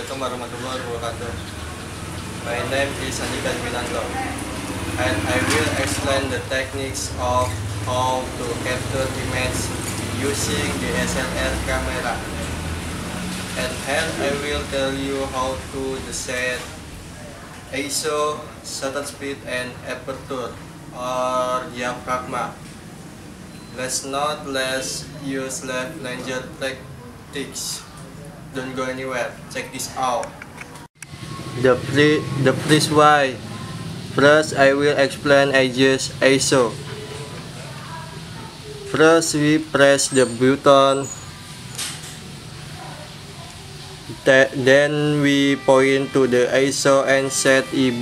Assalamualaikum warahmatullahi wabarakatuh. My name is Andika Dwinanto, and I will explain the techniques of how to capture image using the DSLR camera. And here I will tell you how to set ISO, shutter speed, and aperture or diaphragma. Let's use left laser tactics. Don't go anywhere. Check this out. The please why. First, I will explain ISO. First, we press the button. Then we point to the ISO and set it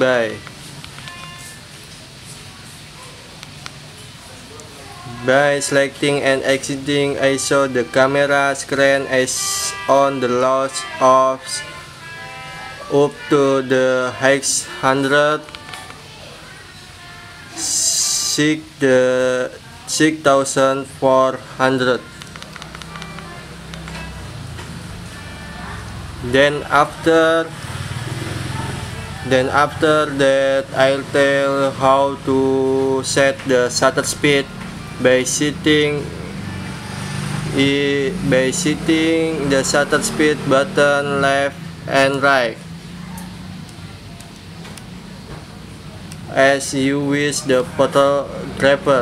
by selecting and exiting ISO, the camera screen is on the loss of up to the hex 100 6400. Then after that, I'll tell how to set the shutter speed by setting the shutter speed button left and right as you wish the photographer.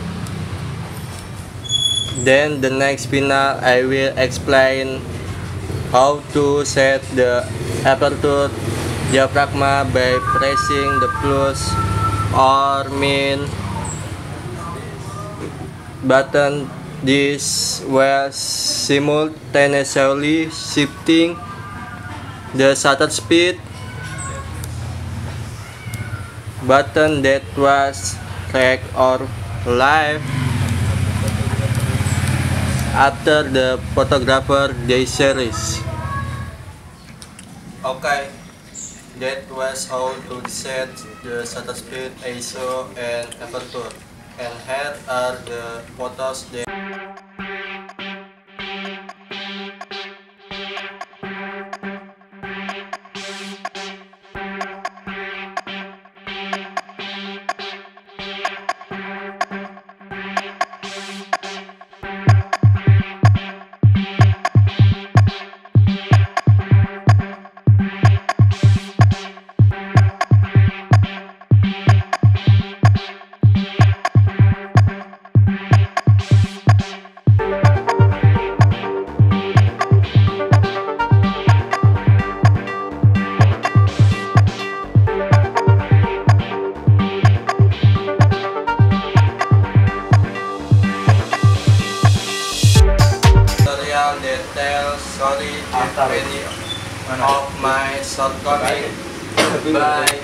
Then the next final I will explain how to set the aperture diaphragma by pressing the plus or min button. This while simultaneously shifting the shutter speed button that was right or left after the photographer series. Okay, that was how to set the shutter speed, ISO, and aperture. And here are the photos that detail. Sorry if any of my shortcomings. Bye.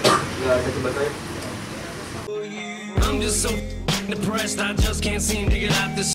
I'm just so depressed, I just can't seem to get out this